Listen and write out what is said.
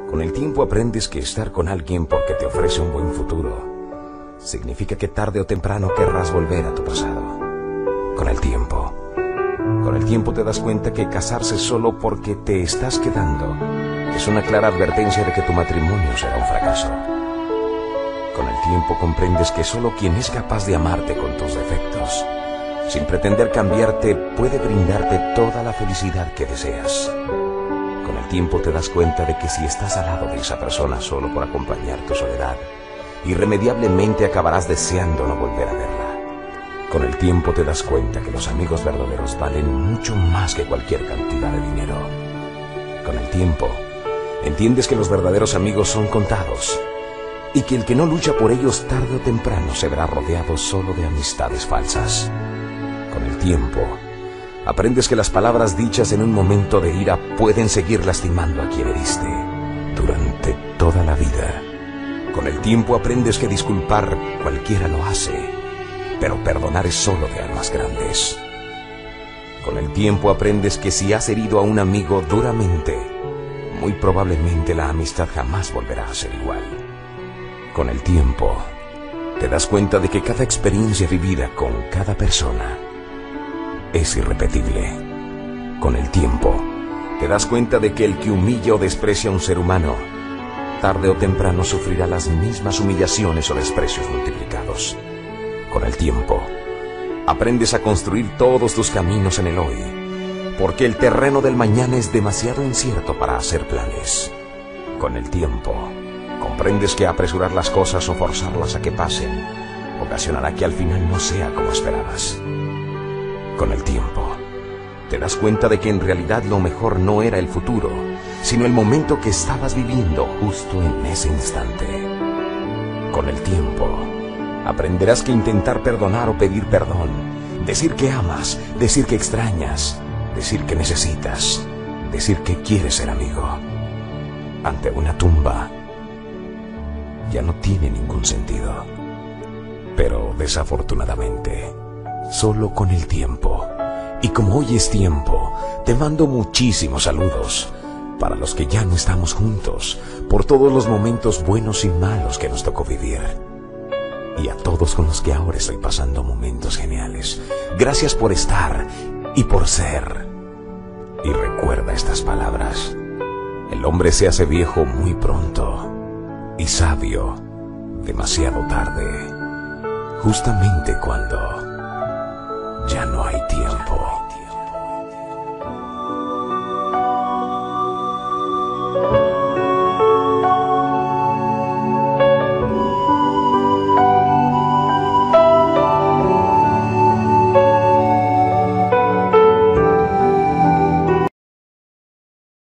Con el tiempo aprendes que estar con alguien porque te ofrece un buen futuro significa que tarde o temprano querrás volver a tu pasado. Con el tiempo te das cuenta que casarse solo porque te estás quedando es una clara advertencia de que tu matrimonio será un fracaso. Con el tiempo comprendes que solo quien es capaz de amarte con tus defectos, sin pretender cambiarte, puede brindarte toda la felicidad que deseas. Con el tiempo te das cuenta de que si estás al lado de esa persona solo por acompañar tu soledad, irremediablemente acabarás deseando no volver a verla. Con el tiempo te das cuenta que los amigos verdaderos valen mucho más que cualquier cantidad de dinero. Con el tiempo, entiendes que los verdaderos amigos son contados y que el que no lucha por ellos tarde o temprano se verá rodeado solo de amistades falsas. Con el tiempo, aprendes que las palabras dichas en un momento de ira pueden seguir lastimando a quien heriste durante toda la vida. Con el tiempo aprendes que disculpar cualquiera lo hace, pero perdonar es solo de almas grandes. Con el tiempo aprendes que si has herido a un amigo duramente, muy probablemente la amistad jamás volverá a ser igual. Con el tiempo, te das cuenta de que cada experiencia vivida con cada persona es irrepetible. Con el tiempo, te das cuenta de que el que humilla o desprecia a un ser humano, tarde o temprano sufrirá las mismas humillaciones o desprecios multiplicados. Con el tiempo, aprendes a construir todos tus caminos en el hoy, porque el terreno del mañana es demasiado incierto para hacer planes. Con el tiempo, comprendes que apresurar las cosas o forzarlas a que pasen ocasionará que al final no sea como esperabas. Con el tiempo, te das cuenta de que en realidad lo mejor no era el futuro, sino el momento que estabas viviendo justo en ese instante. Con el tiempo, aprenderás que intentar perdonar o pedir perdón, decir que amas, decir que extrañas, decir que necesitas, decir que quieres ser amigo, ante una tumba, ya no tiene ningún sentido. Pero desafortunadamente, solo con el tiempo, y como hoy es tiempo, te mando muchísimos saludos para los que ya no estamos juntos, por todos los momentos buenos y malos que nos tocó vivir, y a todos con los que ahora estoy pasando momentos geniales. Gracias por estar y por ser. Y recuerda estas palabras: el hombre se hace viejo muy pronto y sabio demasiado tarde, justamente cuando ya no hay tiempo.